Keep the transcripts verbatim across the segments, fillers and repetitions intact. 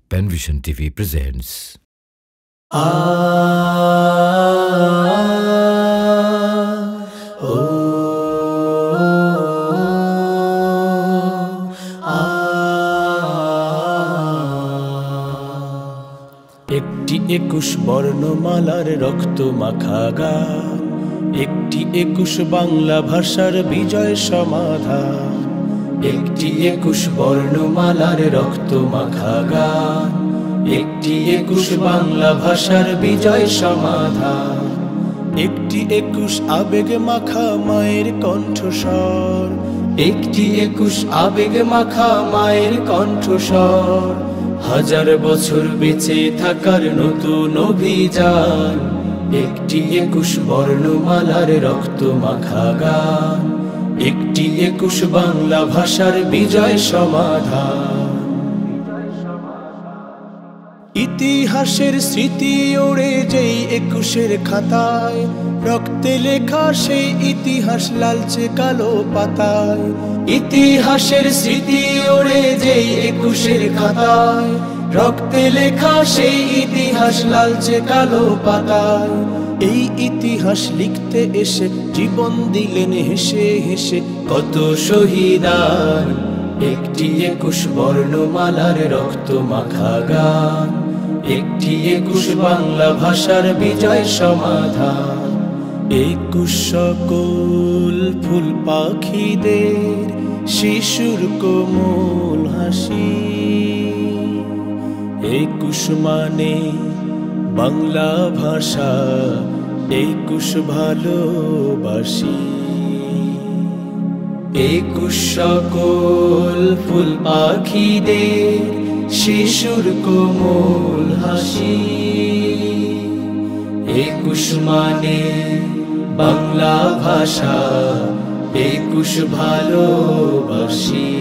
Penvision T V presents. Ah, oh, ah, একটি একুশ বর্ণমালার রক্ত মাখা গান, একটি একুশ বাংলা ভাষার বিজয় সমাধান। একটি একুশ বর্ণমালার রক্ত মাখা গান, একটি একুশ বাংলা ভাষার বিজয় সমাধান। একটি একুশ আবেগ মাখা মায়ের কণ্ঠস্বর, একটি একুশ আবেগ মাখা মায়ের কণ্ঠস্বর। হাজার বছর বেঁচে থাকার নতুন অভিযান, একটি একুশ বর্ণমালার রক্ত মাখা গান, একটি একুশ বাংলা ভাষার বিজয় সমাধান। ইতিহাসের স্মৃতি ওড়ে যেই একুশের খাতায়, রক্তে লেখা সেই ইতিহাস লালচে কালো পাতায়। ইতিহাসের স্মৃতি ওড়ে যেই একুশের খাতায়, রক্তে লেখা সেই ইতিহাস লালচে কালো পাতায়। এই ইতিহাস লিখতে এসে জীবন দিলেন হেসে হেসে কত শহীদান। একটি একুশ বর্ণমালার রক্ত মাখা গান, একটি একুশ বাংলা ভাষার বিজয় সমাধান। একুশ সকল ফুল পাখিদের শিশুর কোমল হাসি, একুশ মানে বাংলা ভাষা, একুশ ভালোবাসি। একুশ সকল ফুল পাখিদের শিশুর কোমল হাসি, একুশ মানে বাংলা ভাষা, একুশ ভালোবাসি।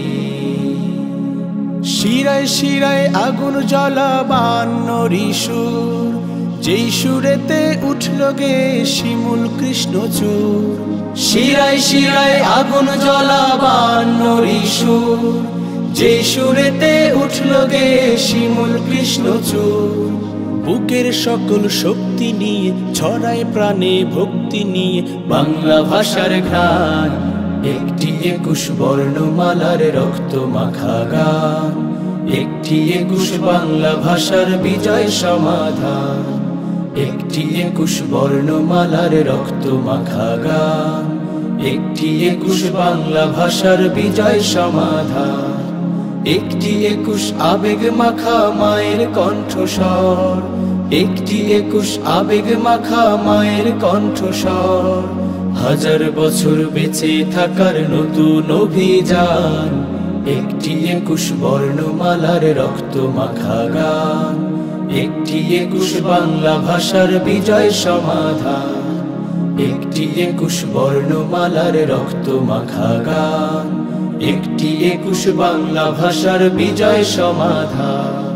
শিরায় শিরায় আগুন জ্বলা বান্নর সুর, যেই সুরেতে উঠল গে শিমুল কৃষ্ণচূড়। শিরায় শিরায় আগুন জ্বলা বান্নর সুর, যেই সুরেতে উঠল গে শিমুল কৃষ্ণচূড়। বুকের সকল শক্তি নিয়ে ছড়ায় প্রাণে ভক্তি নিয়ে বাংলা ভাষার ঘ্রাণ। একটি একুশ বর্ণমালার রক্ত মাখা গান, একটি একুশ বাংলা ভাষার বিজয় সমাধান। একটি একুশ বর্ণমালার রক্ত মাখা গান, একটি একুশ বাংলা ভাষার বিজয় সমাধান। একটি একুশ আবেগ মাখা মায়ের কণ্ঠস্বর, একটি একুশ আবেগ মাখা মায়ের কণ্ঠস্বর। হাজার বছর বেঁচে থাকার নতুন অভিযান, একটি একুশ বর্ণমালার রক্ত মাখা গান, একটি একুশ বাংলা ভাষার বিজয় সমাধান। একটি একুশ বর্ণমালার রক্ত মাখা গান, একটি একুশ বাংলা ভাষার বিজয় সমাধান।